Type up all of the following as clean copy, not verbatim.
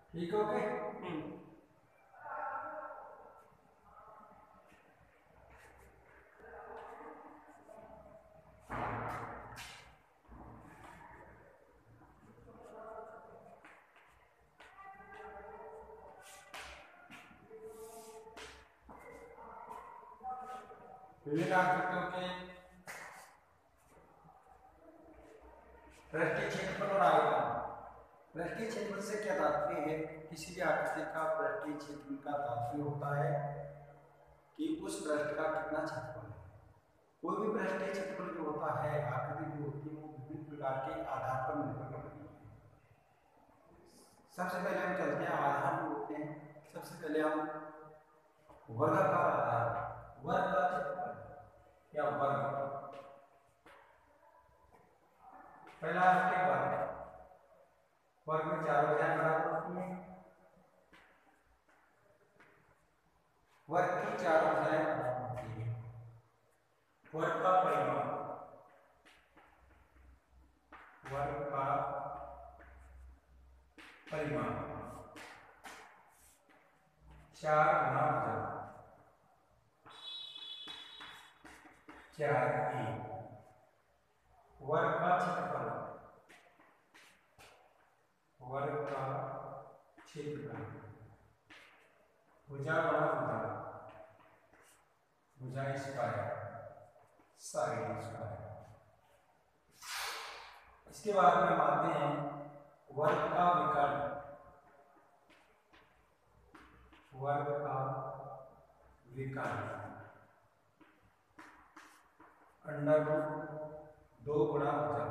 ठीक हो गए। फिर कहा करते हो कि पृष्ठीय क्षेत्रफल और आयतन। पृष्ठीय क्षेत्रफल से क्या तात्पर्य है? किसी भी आकृति का पृष्ठीय क्षेत्रफल का तात्पर्य होता है कि उस पृष्ठ का कितना क्षेत्रफल है। कोई भी पृष्ठीय क्षेत्रफल जो होता है, आकृति जो होती है, वो विभिन्न प्रकार के आधार पर निर्भर करती है। सबसे पहले हम चलते हैं आधार जो होते हैं। सबसे पहले हम वर्गाकार आधार, वर्ग का क्षेत्रफल या वर्ग। पहला आपके वर्ग, वर्ग में चारों भुजाएं बराबर होती हैं। वर्ग की चारों भुजाएं बराबर होती हैं। वर्ग का परिमाण, वर्ग का परिमाण 4 गुना भुजा 4a। वर्ग का क्षेत्रफल, वर्ग का क्षेत्रफल भुजा गुणा भुजा, भुजा स्क्वायर, साइड स्क्वायर। इसके बाद में हम आते हैं वर्ग का विकर्ण, वर्ग का विकर्ण अंडर रूट 2 गुणा भुजा,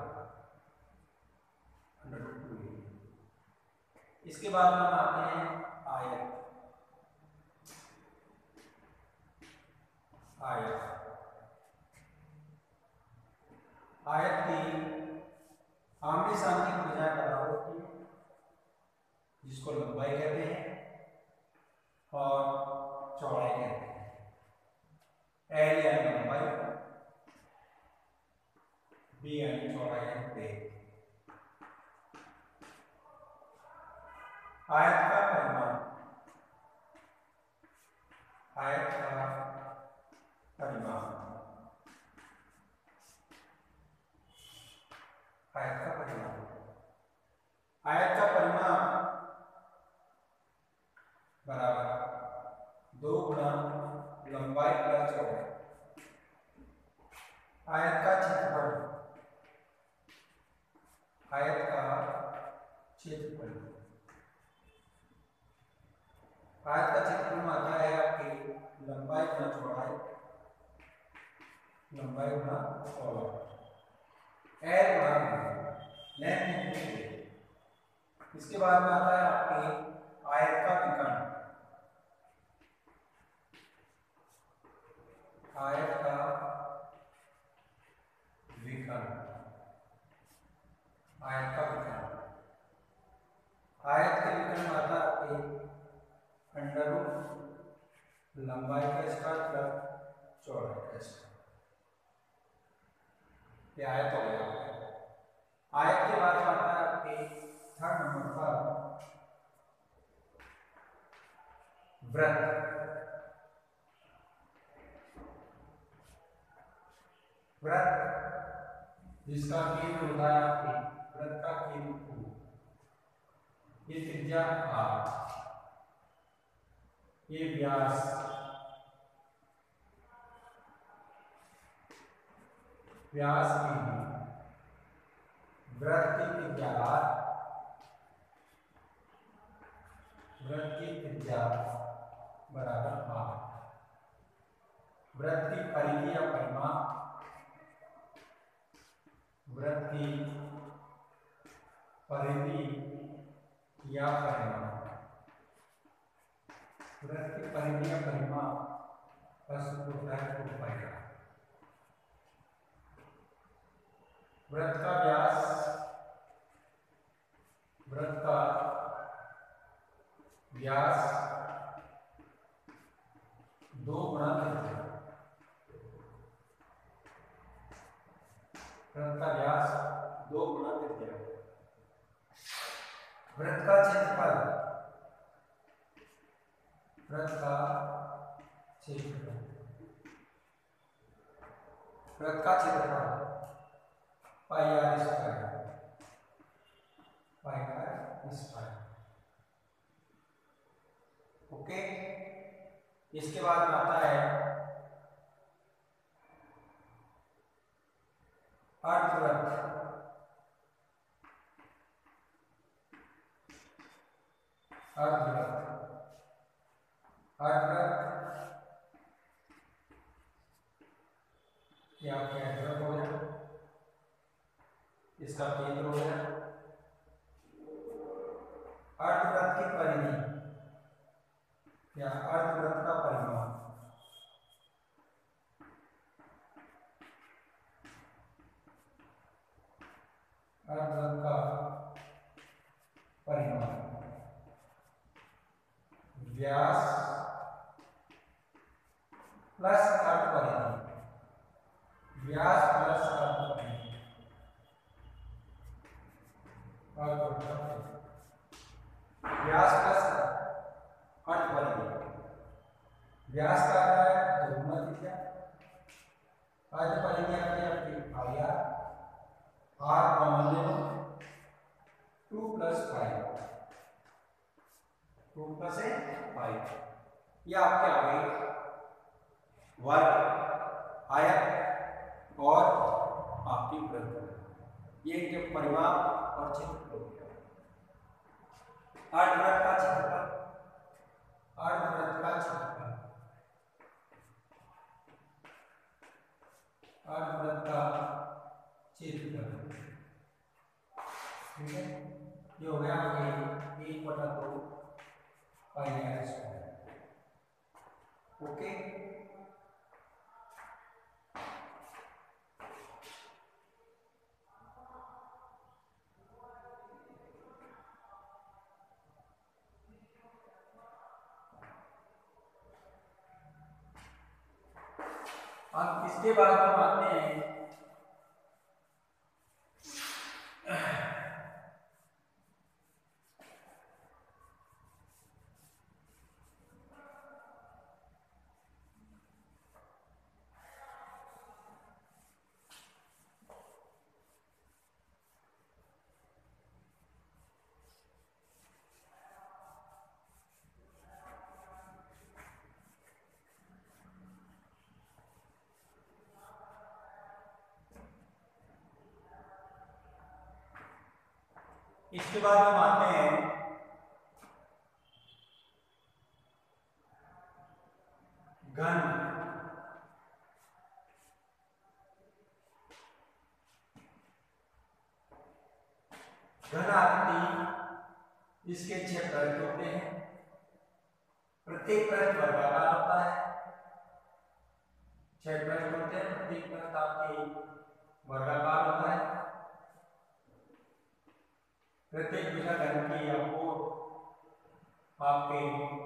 अंडर रूट 2a। इसके बाद में हम आते हैं आयत, आयत, आयत की आमने सामने की भुजाएं बराबर होती है, जिसको लंबाई कहते हैं और चौड़ाई कहते हैं। एल यानी लंबाई, बी यानी चौड़ाई है बेद। आयत का परिमाण, आयत का परिमाण, आयत का परिमाण, आयत का परिमाण बराबर 2 गुना लंबाई प्लस चौड़ाई। आयत का क्षेत्रफल, आयत का क्षेत्रफल, आयत का क्षेत्रफल में आता है आपकी लंबाई गुना चौड़ाई, लंबाई गुना चौड़ाई, एल गुना लेंथ। इसके बाद में आता है आपके आयत का विकर्ण, आयत का विकर्ण, आयत का विकर्ण, आयत के विकर्ण में आता है आपके अंडर रूट लंबाई का स्क्वायर प्लस चौड़ाई का स्क्वायर। ये आयत हो गया। आयत के बाद आता है आपके थर्ड नंबर पर वृत्त, वृत्त जिसका केंद्र होता है आपके वृत्त का केंद्र O, ये त्रिज्या R, ये व्यास, व्यास की वृत्त की त्रिज्या R, वृत्त की त्रिज्या बराबर R। वृत्त की परिधि या परिमाण, वृत्त की परिधि या परिमाण, वृत्त की परिधि या परिमाण का सूत्र होता है 2πr। वृत्त का व्यास, वृत्त का व्यास 2 गुणा त्रिज्या, वृत्त का व्यास 2 गुणा त्रिज्या। वृत्त का क्षेत्रफल वृत्त का क्षेत्रफल, वृत्त का क्षेत्रफल pi R square, pi R square. Okay, इसके बाद में आता है अर्धवृत्त। अर्धवृत्त, अर्धवृत्त ये आपका अर्धवृत्त हो गया, इसका केंद्र हो गया। अर्धवृत्त की परिधि या अर्धवृत्त का परिमाण, अर्धवृत्त का परिमाण व्यास प्लस अर्ध परिधि, व्यास प्लस अर्ध परिधि, व्यास प्लस अर्ध परिधि। व्यास का क्या है? दोगुना थीटा। अर्ध परिधि आपकी पाई आर, आर कॉमन ले लो, 2 + 5, 2 + 5, ये आपके आ गई वर्ग, आयत और आपकी वृत्त। ये इनके परिमाप और क्षेत्रफल हो गया। अर्धवृत्त का क्षेत्रफल, अर्धवृत्त का क्षेत्रफल, अर्धवृत्त का क्षेत्रफल, ठीक है। ये हो गया आपके 1/2 पाई आर स्क्वायर। ओके, अब इसके बाद हम आते हैं इसके बाद हम आते हैं घन। घन आकृति इसके 6 पृष्ठ होते हैं, प्रत्येक पृष्ठ वर्गाकार होता है। 6 पृष्ठ होते हैं, प्रत्येक पृष्ठ आपके वर्गाकार होता है। प्रत्येक भुजा घन की आपको आपके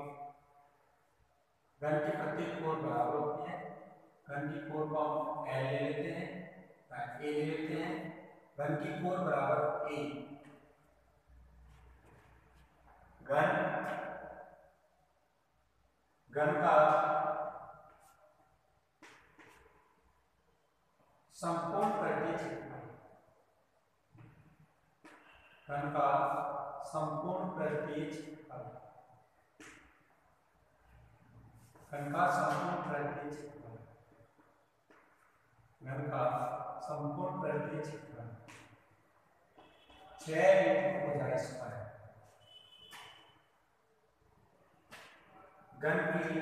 घन की प्रत्येक कोण बराबर होती है। घन की कोण को हम एल ले लेते हैं, ए ले लेते हैं। घन की कोण बराबर ए। घन, घन का संपूर्ण परिधि क्षेत्रफल, घन का संपूर्ण परिधि क्षेत्रफल, घन का संपूर्ण परिधि क्षेत्रफल, घन का संपूर्ण परिधि क्षेत्रफल 6 भुजा स्क्वायर। घन की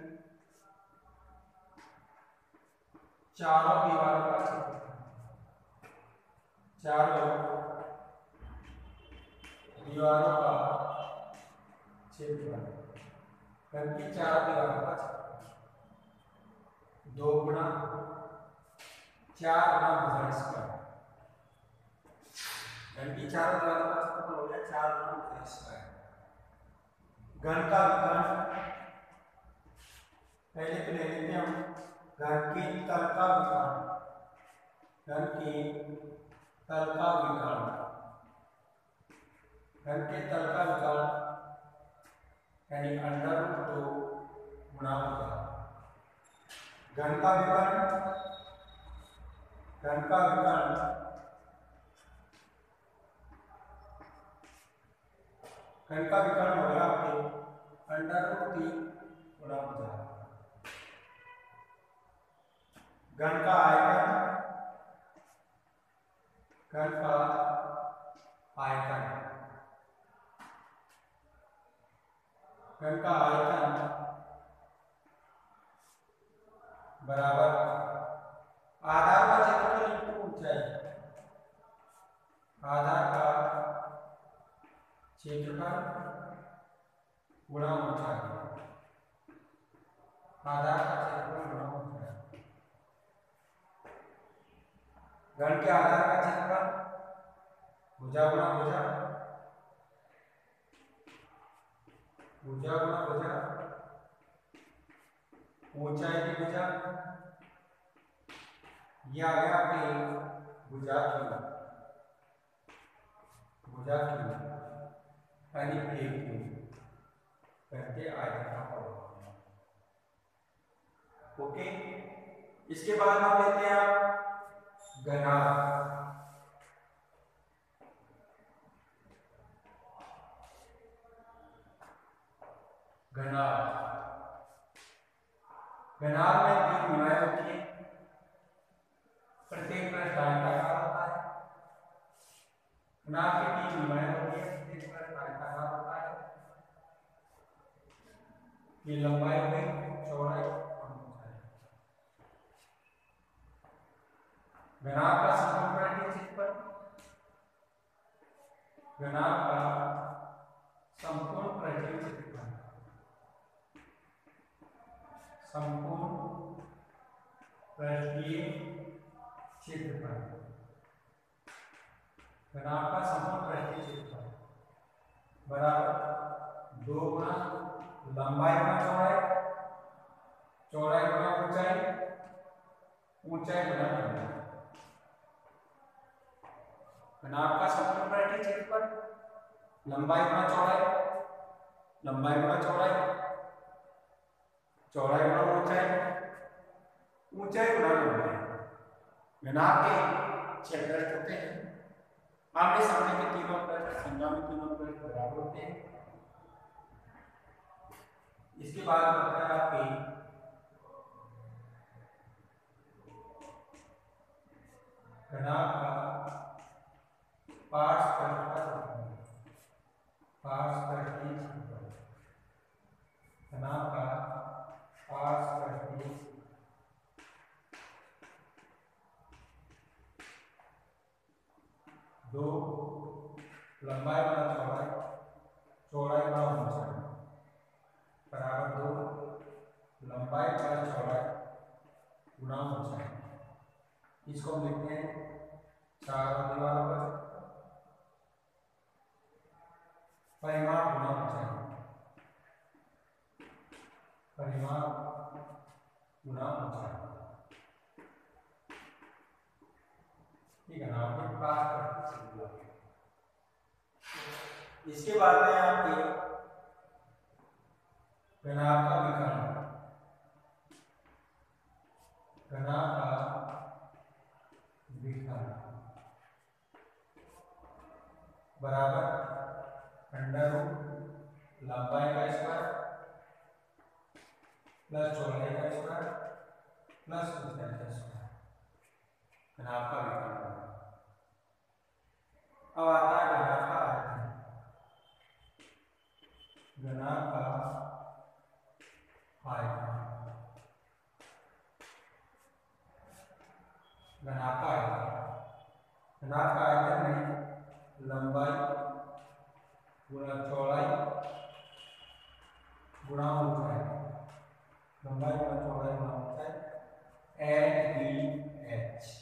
चारों दीवारों का क्षेत्रफल, चारों दीवारों का क्षेत्रफल, घन की चारों दीवारों का क्षेत्रफल 2 गुणा 4 गुणा भुजा स्क्वायर। घन की चारों दीवारों का क्षेत्रफल हो गया 4 गुणा भुजा स्क्वायर। घन का विकर्ण पहले तो ले लेते हैं हम। घन के तल का विकर्ण, घन के तल का विकर्ण, घन के तल का विकर्ण यानी √2 गुणा भुजा। घन का विकर्ण, घन का विकर्ण घन का विकर्ण हो गया आपके √3 गुणा भुजा। घन का आयतन, घन का आयतन, घन का आयतन बराबर आधार का क्षेत्रफल इंटू ऊंचाई। आधार का क्षेत्रफल गुणा ऊंचाई। आधार का क्षेत्रफल गुणा ऊंचाई। घन के आधार का क्षेत्रफल भुजा गुणा भुजा, भुजा गुणा भुजा, ऊंचाई की भुजा, यह आ गया आपके भुजा की, भुजा की यानी एक की करके आयतन का पढ़ो। ओके, इसके बाद हम लेते हैं आप घनाभ। घनाभ, घनाभ में 3 विमाएं होती हैं। प्रत्येक पृष्ठ आयताकार होता है। घनाभ की 3 विमाएं होती हैं, प्रत्येक पृष्ठ आयताकार होता है। ये लंबाई हो गई, चौड़ाई और ऊंचाई। घनाभ का संपूर्ण पृष्ठीय क्षेत्रफल, घनाभ का संपूर्ण पृष्ठीय क्षेत्रफल, संपूर्ण पृष्ठीय क्षेत्रफल, घनाभ का संपूर्ण पृष्ठीय क्षेत्रफल बराबर 2 गुना लंबाई गुना चौड़ाई, चौड़ाई गुना ऊंचाई, ऊंचाई गुना लंबाई। घनाभ का संपूर्ण पृष्ठीय क्षेत्रफल लंबाई गुना चौड़ाई, लंबाई गुना चौड़ाई, चौड़ाई गुना ऊंचाई, ऊंचाई गुना लंबाई। घनाभ के 6 पृष्ठ होते हैं। आमने सामने के तीनों पृष्ठ, संज्ञा में तीनों पृष्ठ बराबर होते हैं। इसके बाद होता है आपके घनाभ का पार्श्व पृष्ठ का क्षेत्रफल, पार्श्व पृष्ठीय क्षेत्रफल, घनाभ का पार्श्व पृष्ठीय 2 लंबाई गुना चौड़ाई, चौड़ाई गुना ऊंचाई बराबर 2 लंबाई गुना चौड़ाई गुना ऊंचाई। इसको हम लिखते हैं चारों दीवारों पर परिमाण गुना ऊंचाई, परिमाण गुना ऊंचाई। ठीक है ना, आपके पास। इसके बाद में आपके घनाभ का विकर्ण, घनाभ का विकर्ण बराबर √ लंबाई का स्क्वायर प्लस चौड़ाई का स्क्वायर प्लस ऊंचाई का स्क्वायर, घनाभ का विकर्ण। अब आता है घनाभ का आयतन। घनाभ का आयतन, घनाभ का आयतन, घनाभ का आयतन में लंबाई गुणा चौड़ाई गुणा ऊंचाई, लंबाई गुणा चौड़ाई गुणा ऊंचाई, LEH।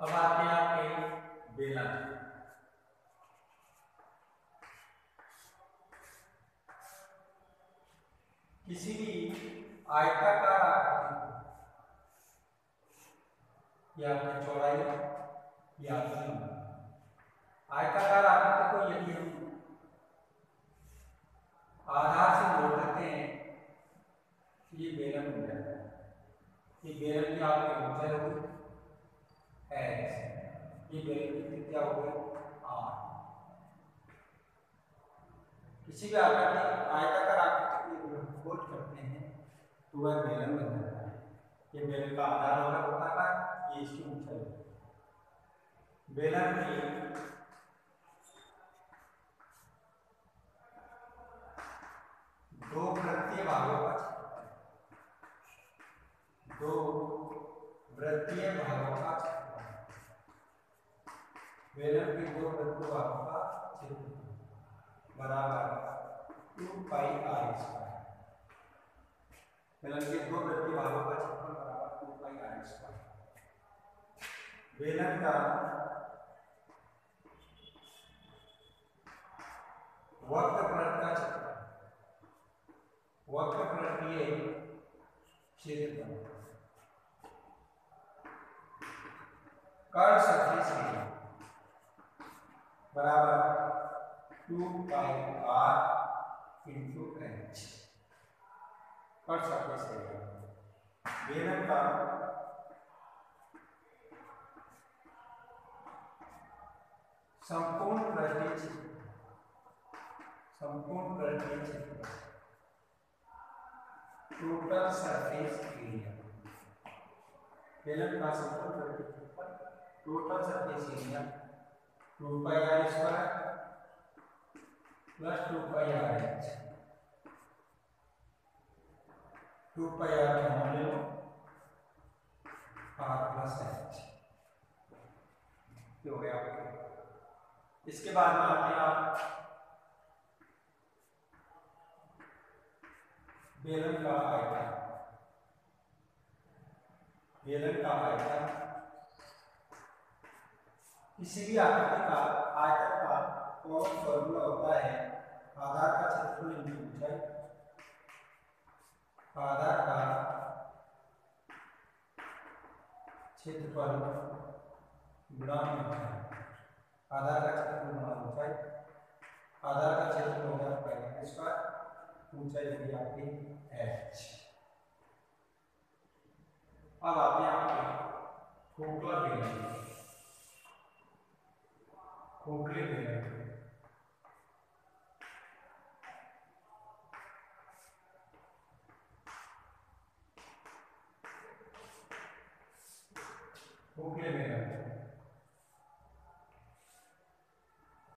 अब आते हैं आपके बेलन। किसी भी आयताकार आकृति को, या आपकी चौड़ाई या आपकी लंबाई, आयताकार आकृति को यदि हम आधार से जोड़ देते हैं ये बेलन बन जाता है। ये बेलन की आपकी ऊंचाई होगी h, ये बेलन की त्रिज्या होगी r। किसी भी आयताकार आकृति को हम फोल्ड करते हैं तो वह बेलन बन जाता है। ये बेलन का आधार होता है, ये इसकी ऊंचाई है। बेलन की दो वृत्तीय भागों का क्षेत्रफल, दो वृत्तीय भागों का क्षेत्रफल, बेलन के दो वृत्तीय भागों का क्षेत्रफल बराबर 2 पाई r स्क्वायर। बेलन के दो वृत्तीय भागों का क्षेत्रफल बराबर 2 पाई r स्क्वायर। बेलन का वक्रपृष्ठ का क्षेत्रफल, वक्रपृष्ठीय क्षेत्रफल कर्व सरफेस एरिया बराबर 2 pi r into h। Curve surface area बेलन का संपूर्ण पृष्ठीय क्षेत्रफल, संपूर्ण पृष्ठीय क्षेत्रफल टोटल सरफेस एरिया, बेलन का संपूर्ण पृष्ठीय क्षेत्रफल total surface area 2 pi r square plus 2 pi r h। 2 pi r common ले लो, r प्लस h हो गया आपके। इसके बाद में आते हैं आप बेलन का आयतन। बेलन का आयतन किसी भी आकृति का आयतन का कॉमन फॉर्मूला होता है आधार का क्षेत्रफल इंटू ऊंचाई, आधार का क्षेत्रफल गुणा ऊंचाई, आधार का क्षेत्रफल गुणा ऊंचाई, आधार का क्षेत्रफल हो गया पाई स्क्वायर, ऊंचाई होगी आपकी h। अब आते हैं आपके खोखला बेलन। खोखले बेलन खोखले बेलन